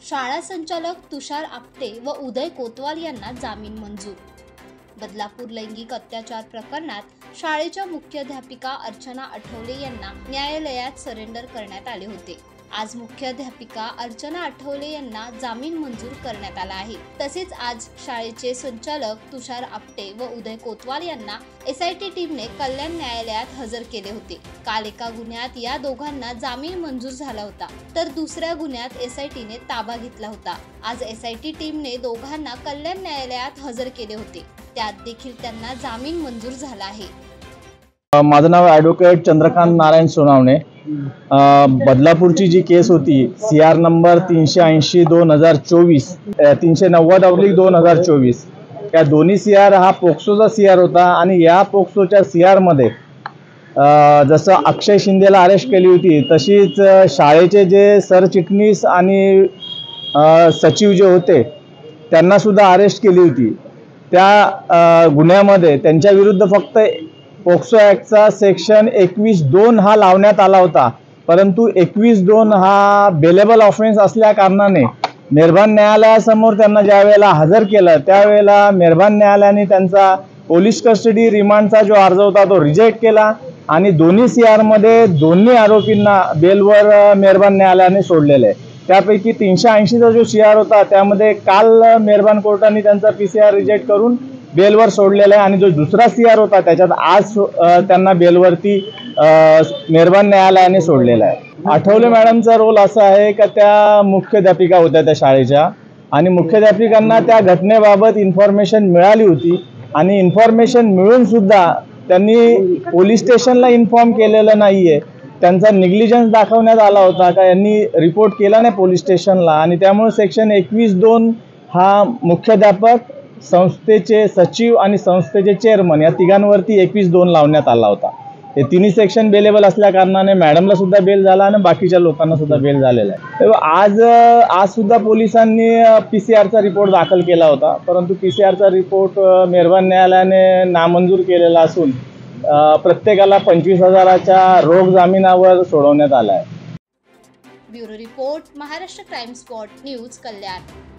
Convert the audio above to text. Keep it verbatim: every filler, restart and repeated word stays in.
शाळा संचालक तुषार आपटे व उदय कोतवाल यांना जामीन मंजूर। बदलापूर लैंगिक अत्याचार प्रकरणात शाळेच्या मुख्याध्यापिका अर्चना आठवले यांना न्यायालयात सरेंडर करण्यात आले होते। आज मुख्याध्यापिका अर्चना आठवले यांना जामीन मंजूर करण्यात आला आहे। तसेच आज शाळेचे संचालक तुषार आपटे व उदय कोतवाल यांना एसआयटी टीमने कल्याण न्यायालयात हजर केले होते। काल एका गुन्ह्यात या दोघांना जामीन मंजूर झाला होता, तर दुसऱ्या गुन्ह्यात एसआयटीने ताबा घेतला होता। आज एसआयटी टीमने दोघांना कल्याण न्यायालयात हजर केले होते, त्यात देखील त्यांना जामीन मंजूर झाला आहे। माझं नाव ॲडव्होकेट चंद्रकांत नारायण सोनावणे। बदलापूरची जी केस होती सी आर नंबर तीनशे ऐंशी दोन हजार चोवीस तीनशे नव्वद अब्लिक दोन हजार चोवीस या दोन्ही सी आर हा पोक्सोचा सी आर होता। आणि या पोक्सोच्या सी आरमध्ये जसं अक्षय शिंदेला अरेस्ट केली होती, तशीच शाळेचे जे सरचिटणीस आणि सचिव जे होते त्यांना सुद्धा अरेस्ट केली होती। त्या गुन्ह्यामध्ये त्यांच्या विरुद्ध फक्त पोक्सो ॲक्टचा सेक्शन एकवीस दोन हा लावण्यात आला होता, परंतु एकवीस दोन हा बेलेबल ऑफेन्स असल्या कारणाने मेहरबान न्यायालयासमोर त्यांना ज्या वेळेला हजर केलं त्यावेळेला मेहरबान न्यायालयाने त्यांचा पोलीस कस्टडी रिमांडचा जो अर्ज होता तो रिजेक्ट केला आणि दोन्ही सी आरमध्ये दोन्ही आरोपींना बेलवर मेहरबान न्यायालयाने सोडलेले आहे। त्यापैकी तीनशे ऐंशीचा जो सी आर होता त्यामध्ये काल मेहरबान कोर्टाने त्यांचा पी सी आर रिजेक्ट करून बेलवर सोडलेला आहे आणि जो दुसरा सी आर होता त्याच्यात आज त्यांना बेलवरती मेहरबान न्यायालयाने सोडलेला आहे। आठवले मॅडमचा रोल असा आहे का त्या मुख्याध्यापिका होत्या त्या शाळेच्या आणि मुख्याध्यापिकांना त्या घटनेबाबत इन्फॉर्मेशन मिळाली होती आणि इन्फॉर्मेशन मिळून सुद्धा त्यांनी पोलीस स्टेशनला इन्फॉर्म केलेलं नाहीये। त्यांचा निग्लिजन्स दाखवण्यात आला होता का यांनी रिपोर्ट केला नाही पोलीस स्टेशनला आणि त्यामुळे सेक्शन एकवीस दोन हा मुख्याध्यापक, संस्थेचे सचिव आणि संस्थेचे चेअरमन या तिघांवरती एकवीस दोन लावण्यात आला होता। हे तिन्ही सेक्शन बेलेबल असल्या कारणाने मॅडमला सुद्धा बेल झाला आणि बाकीच्या लोकांना सुद्धा बेल झालेला आहे। तेव्हा आज आज सुद्धा पोलिसांनी पी सी आरचा रिपोर्ट दाखल केला होता, परंतु पी सी आरचा रिपोर्ट मेहरबान न्यायालयाने नामंजूर केलेला असून प्रत्येकाला पंचवीस हजाराच्या रोख जामिनावर सोडवण्यात आला आहे। Bureau report, Maharashtra crime spot news, कल्याण।